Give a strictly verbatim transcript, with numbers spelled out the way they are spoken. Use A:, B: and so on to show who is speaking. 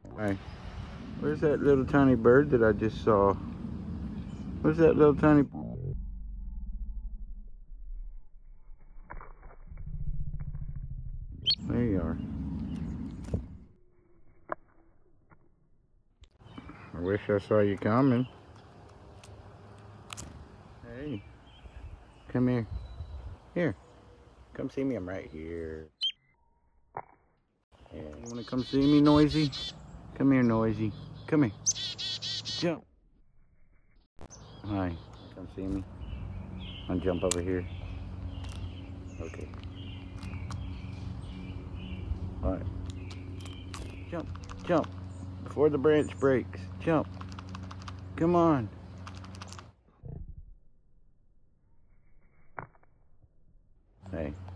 A: Hey, where's that little tiny bird that I just saw? Where's that little tiny... There you are. I wish I saw you coming. Hey, come here. Here, come see me. I'm right here. Yeah. You wanna come see me, Noisy? Come here, Noisy. Come here. Jump. Hi. Come see me. I'll jump over here. Okay. Alright. Jump. Jump. Before the branch breaks. Jump. Come on. Hey.